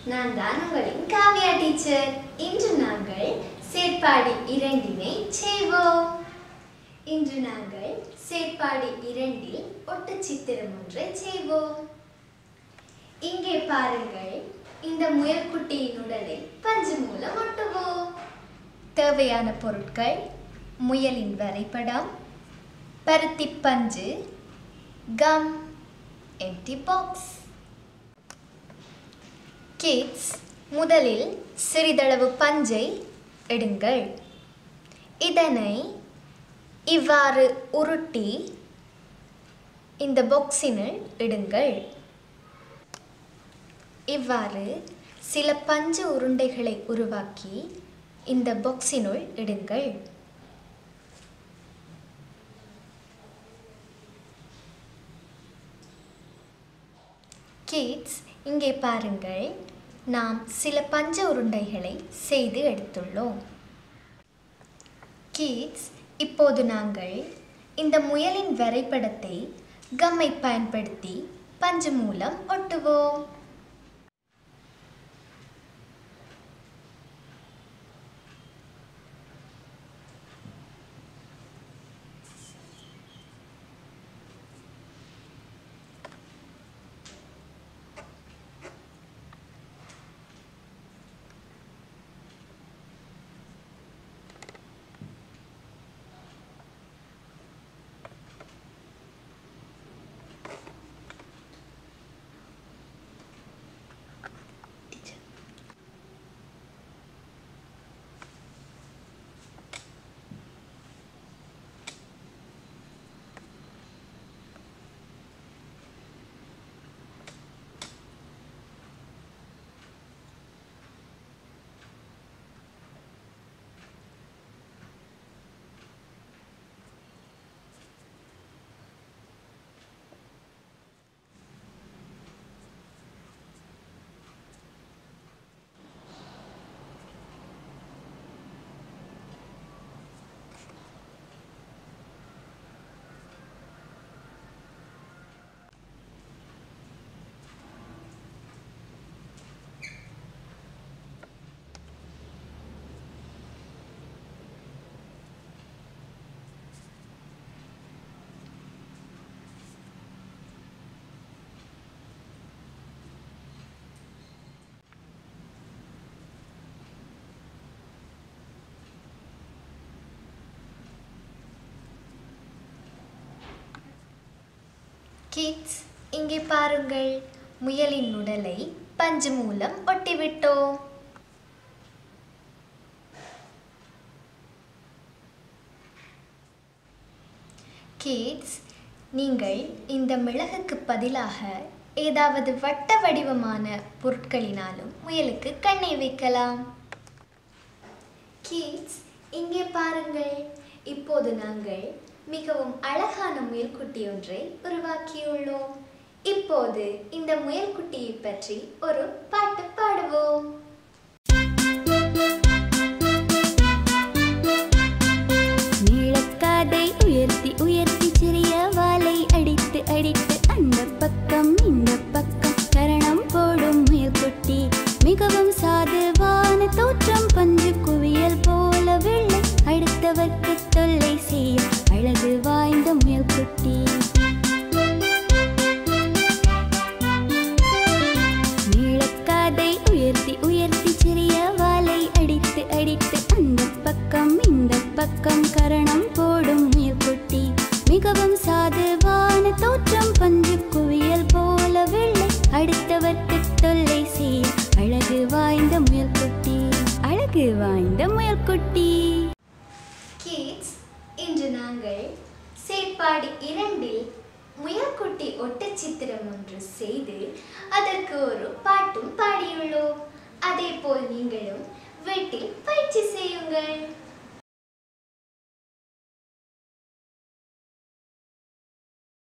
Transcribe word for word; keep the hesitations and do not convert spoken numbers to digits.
நான் தான் உங்களின் காவியா டீச்சர். இன்று நாங்கள் செயற்பாடு இரண்டினை செய்வோம். இன்று நாங்கள் செயற்பாடு இரண்டில் ஒட்டுச்சித்திரம் ஒன்றை செய்வோம். இங்கே பாருங்கள், இந்த முயல்குட்டியின் உடலை பஞ்சு மூலம் ஒட்டுவோம். தேவையான பொருட்கள்: முயலின் வரைபடம், பருத்தி பஞ்சு, கம், எம்டி பாக்ஸ். கிட்ஸ், முதலில் சிறிதளவு பஞ்சை எடுங்கள். இதனை இவ்வாறு உருட்டி இந்த பாக்ஸினுள் இடுங்கள். இவ்வாறு சில பஞ்சு உருண்டைகளை உருவாக்கி இந்த பாக்ஸினுள் இடுங்கள். கிட்ஸ், இங்கே பாருங்கள், நாம் சில பஞ்ச உருண்டைகளை செய்து எடுத்துள்ளோம். கிட்ஸ், இப்போது நாங்கள் இந்த முயலின் வரைபடத்தை கம்மை பயன்படுத்தி பஞ்சு மூலம் ஒட்டுவோம். கிட்ஸ், இங்கே பாருங்கள், முயலின் உடலை பஞ்சு மூலம் ஒட்டிவிட்டோம். கிட்ஸ், நீங்கள் இந்த மிளகுக்கு பதிலாக ஏதாவது வட்ட வடிவமான பொருட்களினாலும் முயலுக்கு கண்ணை வைக்கலாம். கிட்ஸ், இங்கே பாருங்கள், இப்போது நாங்கள் மிகவும் அழகான முயல்குட்டி ஒன்றை உருவாக்கியுள்ளோம். இப்போது இந்த முயல்குட்டியை பற்றி ஒரு பாட்டு பாடுவோம். நீளக்காதை உயர்த்தி உயர்த்தி சிறிய வாலை அடித்து அடித்து அந்த பக்கம் இந்த பக்கம் கரணம் போடும் முயல்குட்டி. மிகவும் சாதுவான தோற்றம், பஞ்சு குவியல் போல வெள்ளை, அடுத்தவர்க்கு தொல்லை செய்ய அழகு வாய்ந்த முயல்குட்டி. நீளக்காதை உயர்த்தி உயர்த்தி சிறிய வாலை அடித்து அடித்து அந்த பக்கம் இந்த பக்கம் கரணம் போடும் முயல்குட்டி. மிகவும் சாதுவான தோற்றம், பஞ்சு குவியல் போல வெள்ளை, அடுத்தவர்க்கு தொல்லை செய்ய அழகு வாய்ந்த முயல்குட்டி. அழகு வாய்ந்த முயல்குட்டி. கிட்ஸ், இன்று நாங்கள் செயற்பாடு இரண்டில் முயல்குட்டி ஒட்டச்சித்திரம் ஒன்று செய்து அதற்கு ஒரு பாட்டும் பாடியுள்ளோம். அதே போல் நீங்களும் வீட்டில் பயிற்சி செய்யுங்கள்.